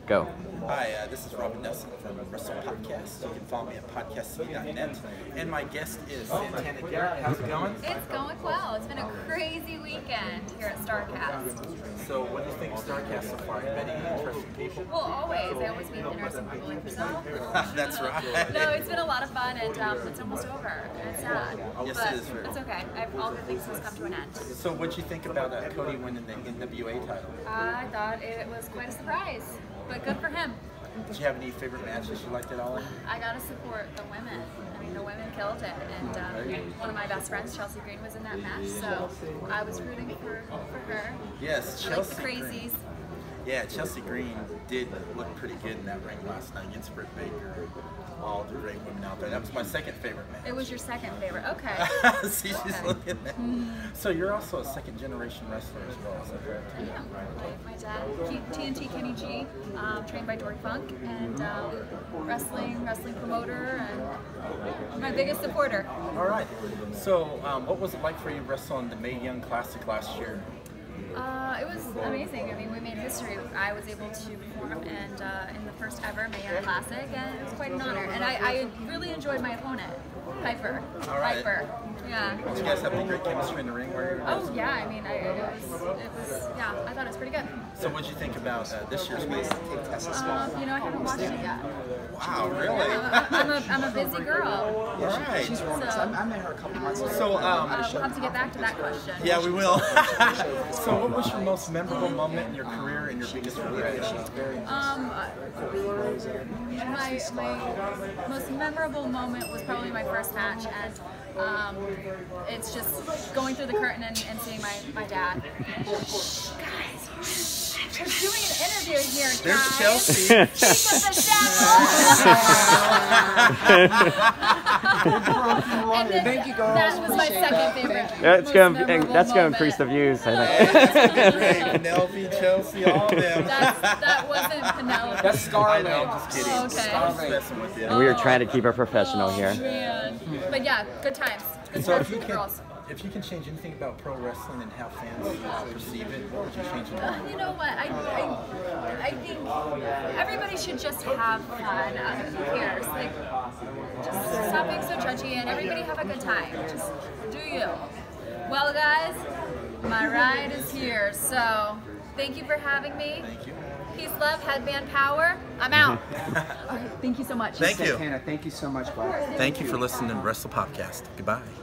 Go. Hi, this is Robin Nelson from Wrestle Podcast. You can follow me at podcastcity.net. And my guest is Santana Garrett. How's it going? It's going well. It's been a crazy weekend here at StarCast. So what do you think of StarCast so far? You met any interesting people? Well, always. I always meet interesting people like yourself. That's right. No, it's been a lot of fun, and it's almost over. And it's sad. Yes, but it is. it's okay. All good things must come to an end. So what do you think about Cody winning the NWA title? I thought it was quite a surprise, but good for him. Did you have any favorite matches you liked at all? I gotta support the women. I mean, the women killed it, and one of my best friends, Chelsea Green, was in that match, so I was rooting for her. Yes, Chelsea. I like the crazies. Green. Yeah, Chelsea Green did look pretty good in that ring last night against Britt Baker. All the great women out there. That was my second favorite match. It was your second favorite. Okay. See, she's looking at that. So you're also a second generation wrestler as well, is that correct? I am. My dad, TNT Kenny G, trained by Dory Funk, and wrestling promoter, and my biggest supporter. All right. So what was it like for you wrestling the Mae Young Classic last year? It was amazing. I mean, we made history. I was able to perform and in the first ever Mae Young Classic, and it was quite an honor. And I really enjoyed my opponent, Piper. All right. Piper. Yeah. Did you guys have any great chemistry in the ring? Oh yeah. I mean, it was. Yeah. I thought it was pretty good. So what did you think about this year's Mae? You know, I haven't watched it yet. Wow, really? Yeah, I'm a busy girl. All right. She's wrong. So, I met her a couple months ago. So we'll have to get back to that question. yeah, we will. So what was your most memorable moment in your career and your biggest regret? My most memorable moment was probably my first match, and it's just going through the curtain and seeing my dad. Shh, guys, we're doing an interview here, guys. There's Chelsea. She's with the Thank you, girls. That was my second favorite. That's gonna increase the views, I think. Penelope, Chelsea, all of them. That wasn't Penelope. That's Scarlett. I know, I'm just kidding. Oh, okay. I'm just messing with you. We are trying to keep her professional Oh, here. man. But yeah, good times. Good So times with the girls. if you can change anything about pro wrestling and how fans perceive it, what would you change it to? You know what? I think everybody should just have fun. Who cares? Like, just stop being so judgy and everybody have a good time. Just do you. Well, guys, my ride is here. So thank you for having me. Thank you. Peace, love, headband power. I'm out. All right, thank you so much. Thank you. Santana, thank you so much, Bob. Thank you for listening to Wrestle Podcast. Goodbye.